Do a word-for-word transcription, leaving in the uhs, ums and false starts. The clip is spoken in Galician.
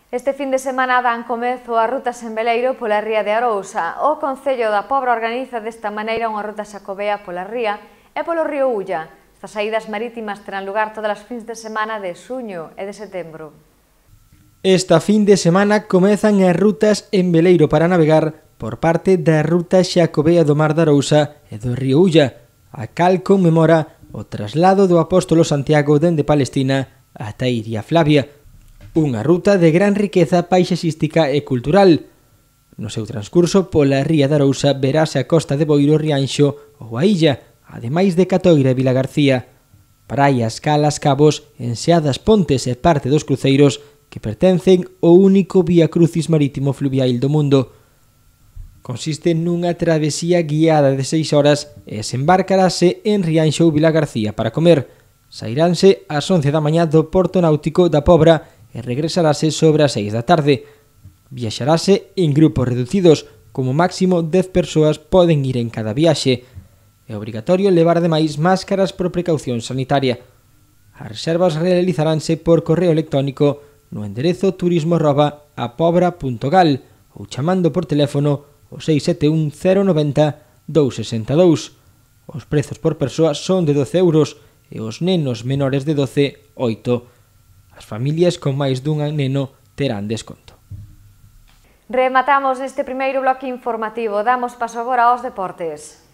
Este fin de semana dan comezo as rutas en veleiro pola ría de Arousa. O Concello da Pobra organiza desta maneira unha ruta xacobea pola ría e polo río Ulla. Estas saídas marítimas terán lugar todas as fins de semana de xuño e de setembro. Esta fin de semana comezan as rutas en veleiro para navegar por parte da ruta xacobea do Mar de Arousa e do río Ulla, a cal conmemora o traslado do apóstolo Santiago dende Palestina ata Iria Flavia, unha ruta de gran riqueza paisaxística e cultural. No seu transcurso pola ría de Arousa verase a costa de Boiro, Rianxo ou a illa, ademais de Catoira e Vilagarcía, praias, calas, cabos, enseadas, pontes e parte dos cruceiros que pertencen ao único vía crucis marítimo fluvial do mundo. Consiste nunha travesía guiada de seis horas e desembarcarase en Rianxo ou Vilagarcía para comer. Sairánse ás once da mañá do Porto Náutico da Pobra e regresarase sobre as seis da tarde. Viaxarase en grupos reducidos, como máximo dez persoas poden ir en cada viaxe. É obrigatorio levar ademais máscaras por precaución sanitaria. As reservas realizaránse por correo electrónico no enderezo turismo arroba apobra punto gal ou chamando por teléfono o seis sete un cero nove cero dous seis dous. Os prezos por persoa son de doce euros e os nenos menores de doce, oito. As familias con máis dun neno terán desconto. Rematamos neste primeiro bloque informativo. Damos paso agora aos deportes.